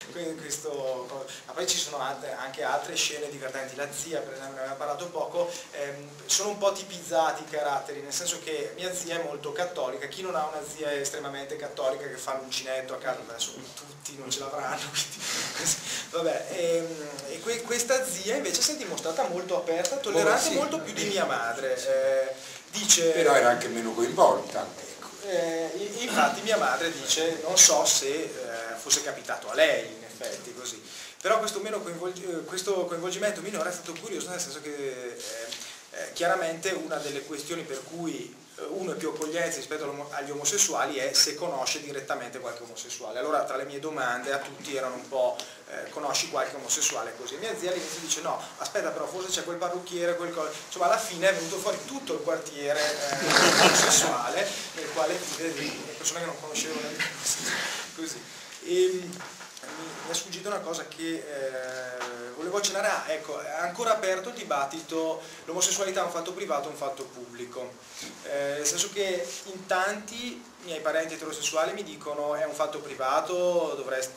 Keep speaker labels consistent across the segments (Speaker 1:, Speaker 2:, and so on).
Speaker 1: ma poi ci sono anche altre scene divertenti. La zia, per esempio, ne aveva parlato poco, sono un po' tipizzati i caratteri, nel senso che mia zia è molto cattolica. Chi non ha una zia estremamente cattolica che fa l'uncinetto a casa, adesso tutti non ce l'avranno, quindi vabbè, e questa zia invece si è dimostrata molto aperta, tollerante, molto più di mia madre. Dice,
Speaker 2: però era anche meno coinvolta.
Speaker 1: Infatti mia madre dice, non so se fosse capitato a lei, in effetti, così. Però questo coinvolgimento minore è stato curioso, nel senso che chiaramente una delle questioni per cui uno è più accogliente rispetto agli omosessuali è se conosce direttamente qualche omosessuale. Allora tra le mie domande a tutti erano un po' conosci qualche omosessuale, così. Mia zia all'inizio dice no, aspetta, però forse c'è quel parrucchiere, insomma alla fine è venuto fuori tutto il quartiere omosessuale nel quale vive persone che non conoscevano così. Mi è sfuggita una cosa che volevo accennare, ecco, è ancora aperto il dibattito, l'omosessualità è un fatto privato o un fatto pubblico, nel senso che in tanti miei parenti eterosessuali mi dicono è un fatto privato,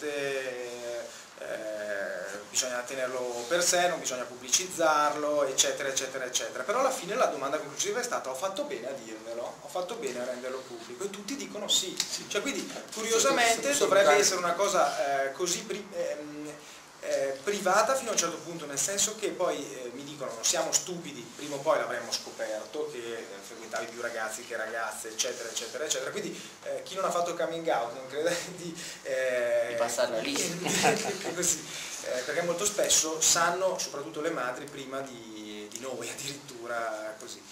Speaker 1: bisogna tenerlo per sé, non bisogna pubblicizzarlo, eccetera, eccetera, eccetera. Però alla fine la domanda conclusiva è stata ho fatto bene a dirvelo, ho fatto bene a renderlo pubblico, e tutti dicono sì. Cioè, quindi curiosamente dovrebbe essere una cosa così privata fino a un certo punto, nel senso che poi mi dicono non siamo stupidi, prima o poi l'avremmo scoperto che frequentavi più ragazzi che ragazze, eccetera, eccetera, eccetera. Quindi chi non ha fatto coming out non crede di
Speaker 3: passarla lì.
Speaker 1: Così, perché molto spesso sanno, soprattutto le madri, prima di noi addirittura, così.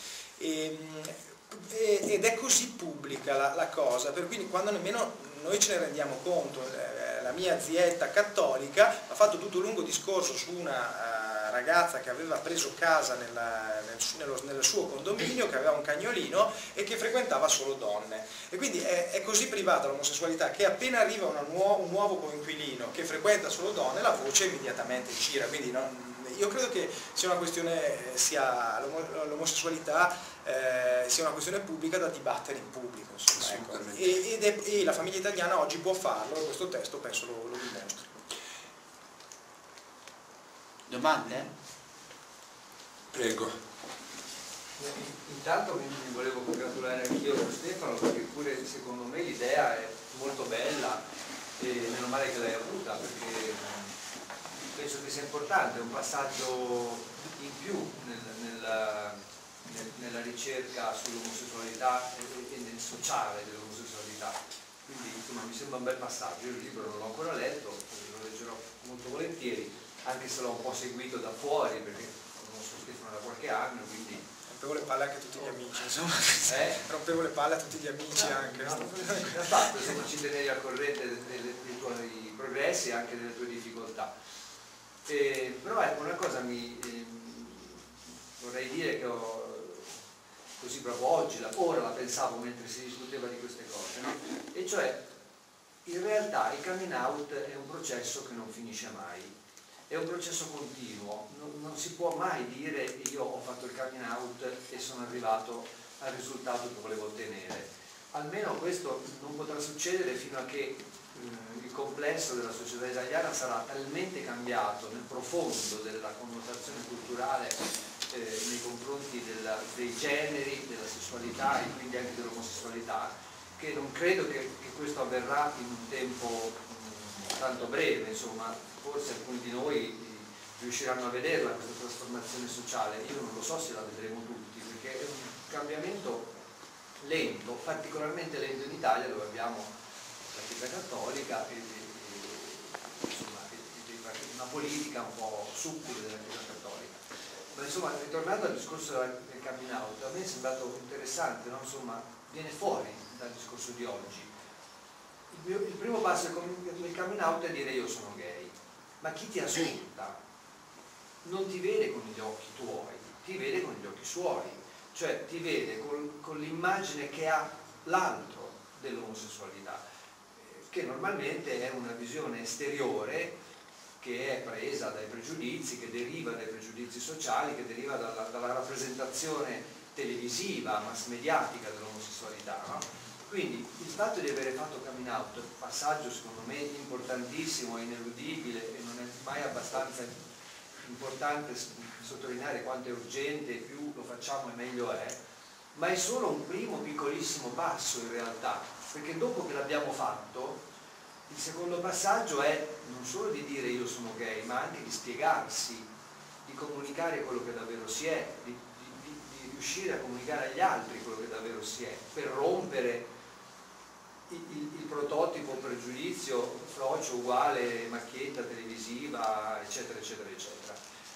Speaker 1: Ed è così pubblica la cosa, per cui quando nemmeno noi ce ne rendiamo conto. La mia zietta cattolica ha fatto tutto un lungo discorso su una ragazza che aveva preso casa nel suo condominio, che aveva un cagnolino e che frequentava solo donne, e quindi è così privata l'omosessualità che appena arriva un nuovo coinquilino che frequenta solo donne, la voce immediatamente gira. Quindi io credo che sia una questione, l'omosessualità sia una questione pubblica da dibattere in pubblico, insomma, ecco. E la famiglia italiana oggi può farlo, e questo testo penso lo dimostra.
Speaker 3: Domande?
Speaker 2: Prego.
Speaker 4: Intanto mi volevo congratulare anch'io con Stefano, perché pure secondo me l'idea è molto bella e meno male che l'hai avuta, perché penso che sia importante, è un passaggio in più nella ricerca sull'omosessualità e nel sociale dell'omosessualità. Quindi insomma mi sembra un bel passaggio. Io il libro non l'ho ancora letto, lo leggerò molto volentieri, anche se l'ho un po' seguito da fuori, perché conosco Stefano da qualche anno, quindi
Speaker 1: rompevo le palle anche a tutti gli amici, insomma. Rompevo le palle a tutti gli amici anche.
Speaker 4: Insomma, ci tenevi al corrente dei tuoi progressi e anche delle tue difficoltà. Però ecco, una cosa vorrei dire che così proprio oggi, ora la pensavo mentre si discuteva di queste cose, no? E cioè, in realtà il coming out è un processo che non finisce mai, è un processo continuo, non si può mai dire io ho fatto il coming out e sono arrivato al risultato che volevo ottenere. Almeno questo non potrà succedere fino a che il complesso della società italiana sarà talmente cambiato nel profondo della connotazione culturale nei confronti dei generi, della sessualità e quindi anche dell'omosessualità, che non credo che questo avverrà in un tempo tanto breve. Insomma, forse alcuni di noi riusciranno a vederla questa trasformazione sociale, io non lo so se la vedremo tutti, perché è un cambiamento lento, particolarmente lento in Italia, dove abbiamo la Chiesa Cattolica e una politica un po' succube della Chiesa Cattolica. Ma insomma, ritornando al discorso del coming out, a me è sembrato interessante, no? Insomma, viene fuori dal discorso di oggi. Il primo passo del coming out è dire io sono gay, ma chi ti ascolta non ti vede con gli occhi tuoi, ti vede con gli occhi suoi, cioè ti vede con l'immagine che ha l'altro dell'omosessualità, che normalmente è una visione esteriore che è presa dai pregiudizi, che deriva dai pregiudizi sociali, che deriva dalla rappresentazione televisiva, mass mediatica dell'omosessualità, no? Quindi il fatto di avere fatto coming out, passaggio secondo me importantissimo, ineludibile, e non è mai abbastanza importante sottolineare quanto è urgente, più lo facciamo e meglio è, ma è solo un primo piccolissimo passo in realtà, perché dopo che l'abbiamo fatto, il secondo passaggio è non solo di dire io sono gay, ma anche di spiegarsi, di comunicare quello che davvero si è, di riuscire a comunicare agli altri quello che davvero si è, per rompere il prototipo pregiudizio frocio uguale macchietta televisiva, eccetera eccetera eccetera.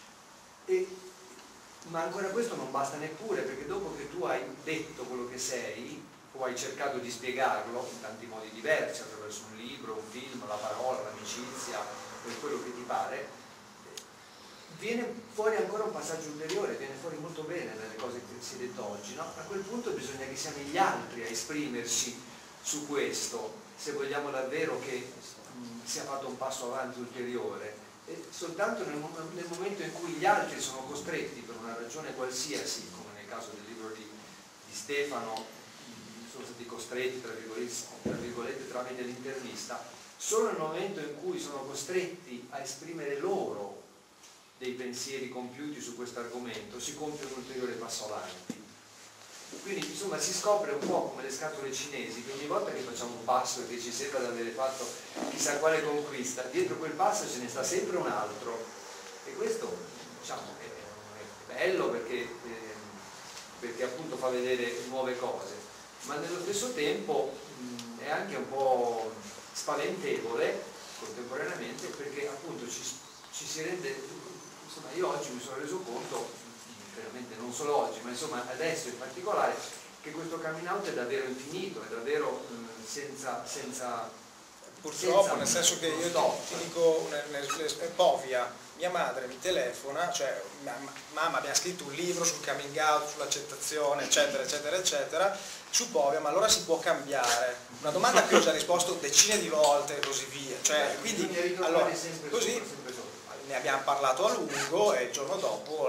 Speaker 4: Ma ancora questo non basta neppure, perché dopo che tu hai detto quello che sei o hai cercato di spiegarlo in tanti modi diversi, attraverso un libro, un film, la parola, l'amicizia, quello che ti pare, viene fuori ancora un passaggio ulteriore, viene fuori molto bene nelle cose che si è detto oggi, no? A quel punto bisogna che siano gli altri a esprimersi su questo, se vogliamo davvero che sia fatto un passo avanti ulteriore. E soltanto nel momento in cui gli altri sono costretti per una ragione qualsiasi, come nel caso del libro di Stefano, sono stati costretti tra virgolette tramite l'intervista, solo nel momento in cui sono costretti a esprimere loro dei pensieri compiuti su questo argomento si compie un ulteriore passo avanti. Quindi insomma si scopre un po' come le scatole cinesi, che ogni volta che facciamo un passo e che ci sembra di avere fatto chissà quale conquista, dietro quel passo ce ne sta sempre un altro, e questo diciamo è bello perché appunto fa vedere nuove cose, ma nello stesso tempo è anche un po' spaventevole contemporaneamente, perché appunto ci si rende, insomma io oggi mi sono reso conto, veramente non solo oggi, ma insomma adesso in particolare, che questo coming out è davvero infinito, è davvero senza
Speaker 1: purtroppo, nel senso che io ti dico, Povia, mia madre mi telefona, cioè mamma abbiamo scritto un libro sul coming out, sull'accettazione, eccetera eccetera eccetera, su Povia, ma allora si può cambiare? Una domanda a cui ho già risposto decine di volte e così via, cioè quindi allora così ne abbiamo parlato a lungo e il giorno dopo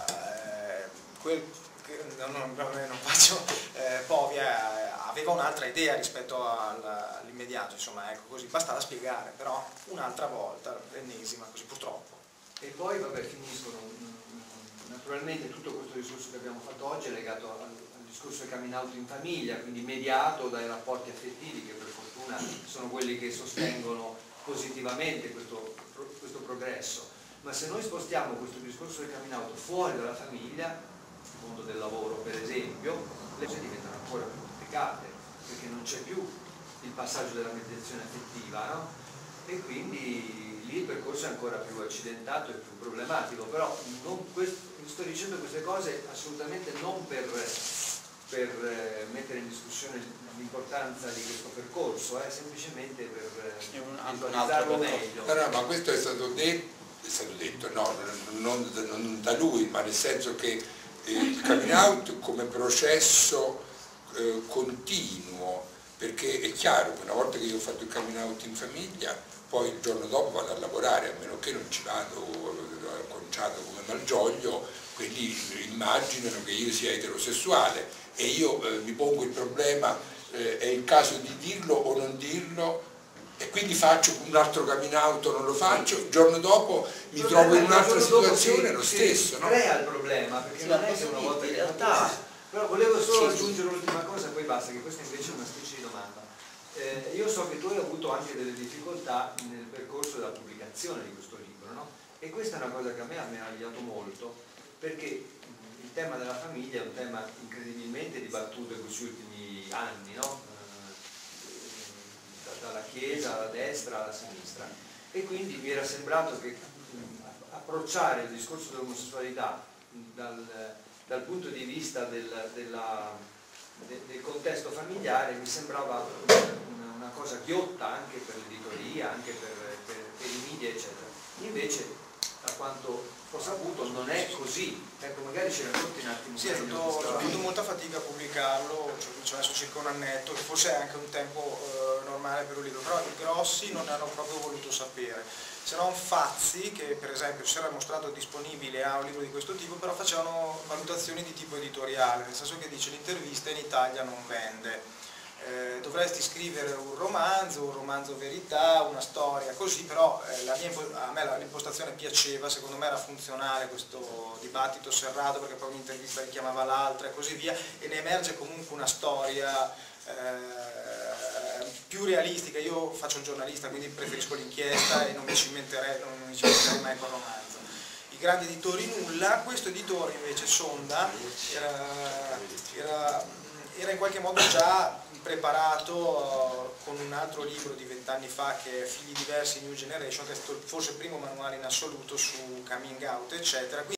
Speaker 1: non faccio, Povia aveva un'altra idea rispetto all'immediato, insomma, ecco, così bastava spiegare, però un'altra volta, l'ennesima, così purtroppo.
Speaker 4: E poi vabbè, finiscono, naturalmente tutto questo discorso che abbiamo fatto oggi è legato al discorso del coming out in famiglia, quindi mediato dai rapporti affettivi che per fortuna sono quelli che sostengono positivamente questo progresso. Ma se noi spostiamo questo discorso del coming out fuori dalla famiglia, il mondo del lavoro per esempio, le cose diventano ancora più complicate, perché non c'è più il passaggio della mediazione affettiva, no? E quindi lì il percorso è ancora più accidentato e più problematico, però sto dicendo queste cose assolutamente non per mettere in discussione l'importanza di questo percorso, semplicemente per visualizzarlo meglio.
Speaker 2: No, ma questo è stato detto, no, non da lui, ma nel senso che il coming out come processo continuo, perché è chiaro che una volta che io ho fatto il coming out in famiglia, poi il giorno dopo vado a lavorare, a meno che non ci vado conciato come Malgioglio, quelli immaginano che io sia eterosessuale e io mi pongo il problema, è il caso di dirlo o non dirlo, e quindi faccio un altro coming out o non lo faccio, il giorno dopo mi trovo in un'altra situazione, lo stesso, no?
Speaker 4: Crea il problema, perché non è che una volta in realtà. Però volevo solo aggiungere l'ultima cosa, poi basta, che questa invece è una specie di domanda. Io so che tu hai avuto anche delle difficoltà nel percorso della pubblicazione di questo libro, no? E questa è una cosa che a me ha meravigliato molto, perché il tema della famiglia è un tema incredibilmente dibattuto in questi ultimi anni, no? Dalla Chiesa alla destra alla sinistra, e quindi mi era sembrato che approcciare il discorso dell'omosessualità dal punto di vista del contesto familiare mi sembrava una cosa ghiotta anche per l'editoria, anche per i media eccetera. Invece, da quanto ho saputo, non è così. Ecco, magari ci racconti un attimo.
Speaker 1: Sì, ho avuto molta fatica a pubblicarlo, ci ho messo circa un annetto, che forse è anche un tempo normale per un libro, però i grossi non ne hanno proprio voluto sapere. Se non Fazzi, che per esempio si era mostrato disponibile a un libro di questo tipo, però facevano valutazioni di tipo editoriale, nel senso che dice l'intervista in Italia non vende. dovresti scrivere un romanzo verità, una storia, così, però a me l'impostazione piaceva, secondo me era funzionale questo dibattito serrato, perché poi un'intervista richiamava l'altra e così via, e ne emerge comunque una storia più realistica. Io faccio il giornalista, quindi preferisco l'inchiesta e non mi cimenterei mai col romanzo. I grandi editori nulla, questo editore invece, Sonda, era in qualche modo già preparato con un altro libro di 20 anni fa, che è Figli diversi, New Generation, che è stato forse il primo manuale in assoluto su coming out, eccetera.